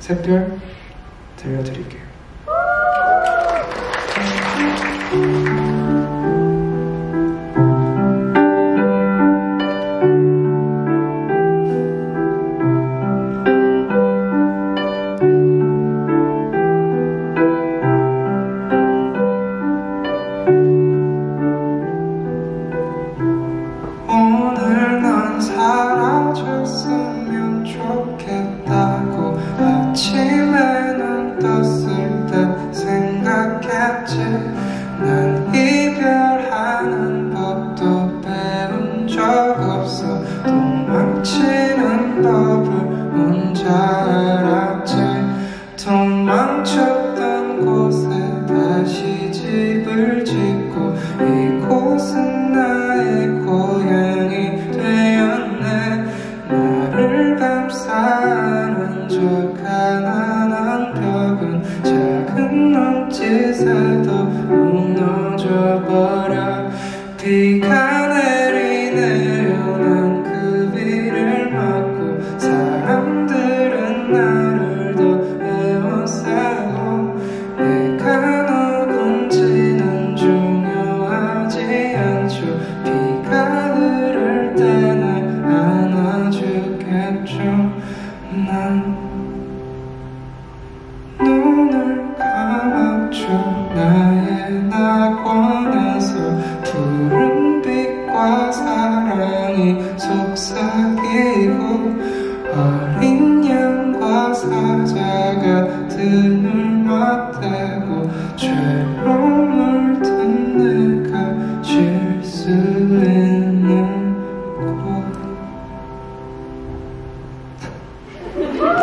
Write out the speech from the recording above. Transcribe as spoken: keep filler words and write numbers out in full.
샛별 들려드릴게요. 오늘 넌 사라졌으면 좋겠다고 아침에 눈 떴을 때 생각했지. 난 이별하는 법도 배운 적 없어. 도망치는 법을 혼자 알았지. 도망쳤던 곳에 다시 집을 짓고 이곳은 나의 고향이 되었네. 나를 감싸는 저 가난한 벽은 작은 눈짓에도 무너져버려. 비가 내리네요. 난 그 비를 맞고 사람들은 나를 더 애워싸고 내가 누군지는 중요하지 않죠. 비가 흐를 때 날 안아주겠죠. 난 눈을 감았죠. 나의 낙원에서 푸른 빛과 사랑이 속삭이고 어린 양과 사자가 등을 맞대고 죄로 물든 내가 쉴 수 있는 곳.